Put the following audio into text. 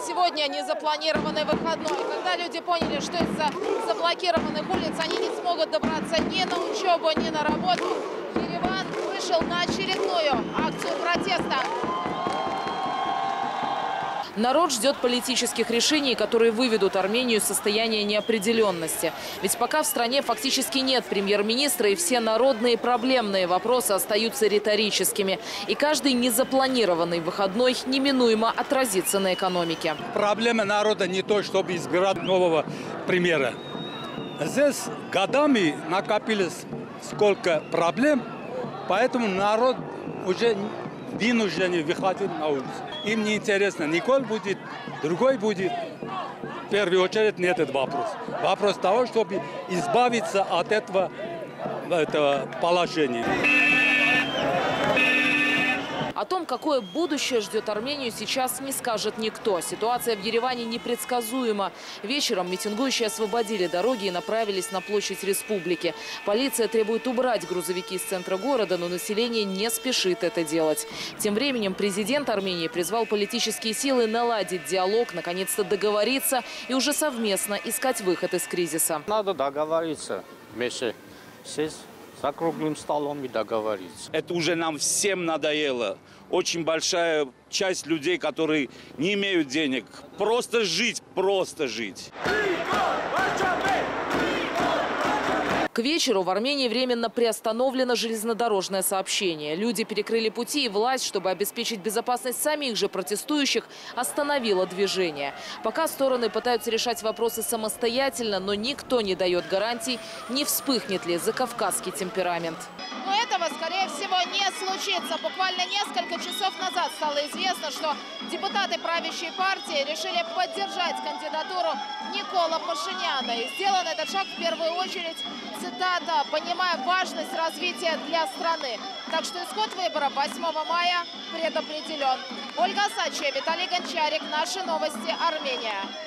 сегодня незапланированный выходной. Когда люди поняли, что из-за заблокированных улиц они не смогут добраться ни на учебу, ни на работу, Ереван вышел на очередную акцию протеста. Народ ждет политических решений, которые выведут Армению из состояния неопределенности. Ведь пока в стране фактически нет премьер-министра, и все народные проблемные вопросы остаются риторическими. И каждый незапланированный выходной неминуемо отразится на экономике. Проблема народа не то, чтобы избирать нового премьера. Здесь годами накопилось сколько проблем, поэтому народ уже вынужден выходить на улицу. Им не интересно, Николь будет, другой будет. В первую очередь не этот вопрос. Вопрос того, чтобы избавиться от этого положения. О том, какое будущее ждет Армению, сейчас не скажет никто. Ситуация в Ереване непредсказуема. Вечером митингующие освободили дороги и направились на площадь Республики. Полиция требует убрать грузовики из центра города, но население не спешит это делать. Тем временем президент Армении призвал политические силы наладить диалог, наконец-то договориться и уже совместно искать выход из кризиса. Надо договориться вместе сесть за круглым столом и договориться. Это уже нам всем надоело. Очень большая часть людей, которые не имеют денег. Просто жить, просто жить. К вечеру в Армении временно приостановлено железнодорожное сообщение. Люди перекрыли пути, и власть, чтобы обеспечить безопасность самих же протестующих, остановила движение. Пока стороны пытаются решать вопросы самостоятельно, но никто не дает гарантий, не вспыхнет ли закавказский темперамент. Но этого, скорее всего, не случится. Буквально несколько часов назад стало известно, что депутаты правящей партии решили поддержать кандидатуру Никола Пашиняна. И сделан этот шаг в первую очередь, цитата, «понимая важность развития для страны». Так что исход выборов 8 мая предопределен. Ольга Сачева, Виталий Гончарик. Наши новости. Армения.